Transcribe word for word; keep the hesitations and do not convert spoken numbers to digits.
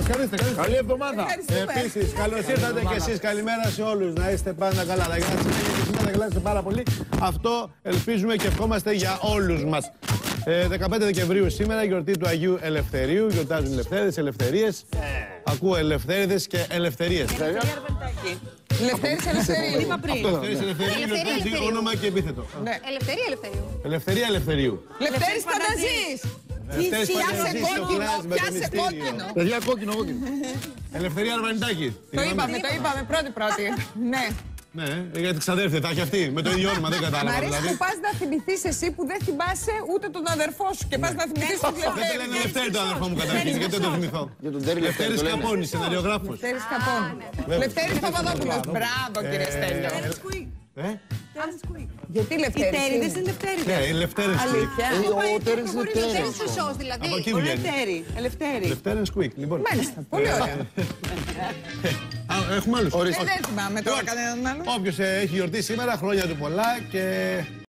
Καθίστε, καθίστε. Καλή εβδομάδα. Επίσης, καλώς ήρθατε και εσείς. Καλημέρα σε όλους. Να είστε πάντα καλά. Να γελάσετε και σήμερα να γελάσετε πάρα πολύ. Αυτό ελπίζουμε και ευχόμαστε για όλους μας. Ε, δεκαπέντε Δεκεμβρίου σήμερα, γιορτή του Αγίου Ελευθερίου. Γιορτάζουν ελευθέρες, ελευθερίες. Ακούω ελευθέριδες και ελευθερίες. Λευτέρης Ελευθερίου. Ελευθέρης Ελευθερίου, γιορτάζει όνομα και επίθετο. Ελευθερία Ελευθερίου. Ελευθερία Ελευθερίου. Λευτέρης Πανταζής. Ελευθέρης Πιάσε Πανταζής στο κόκκινο, κλάσ με το πιάσε μυστήριο. κόκκινο. Παιδιά, κόκκινο, κόκκινο. Ελευθερία Αρβανιτάκη. Το είπαμε, το είπαμε πρώτη-πρώτη. Ναι. Ναι, γιατί ξαδέρφεται, τα έχει αυτή. Με το ίδιο όνομα, δεν Μ' κατάλαβα αρέσει δηλαδή. που πας να θυμηθείς εσύ που δεν θυμάσαι ούτε τον αδερφό σου και πας να θυμηθείς τον Δεν το Λευτέρη. λένε Λευτέρη το αδερφό μου καταρχήν, γιατί δεν το θυμηθώ. Για τον Τέρι Λευτέρη Λευτέρης το λένε. Καπώνης, σεναριογράφος. Λευτέρης Καπώνη. Λευτέρης Παπαδόπουλος. Μπράβο κύριε Στέλιο. Ε, Γιατί Οι Λευτέρης τέριδες είναι? είναι λευτέριδες. ναι, η Λευτέρης Κουίκ. Αλήθεια. Ε, Ο Τέρις είναι Ελευθερία τέρις. Σωσός δηλαδή. Από εκεί Ο βγαίνει. Ελευθέρη. Ελευθέρη. Λευτέρης Κουίκ, λοιπόν. Μάλιστα, πολύ ωραία. Α, έχουμε άλλους. Ε, Δεν θυμάμαι τώρα κανέναν άλλο. Όποιος ε, έχει γιορτή σήμερα, χρόνια του πολλά και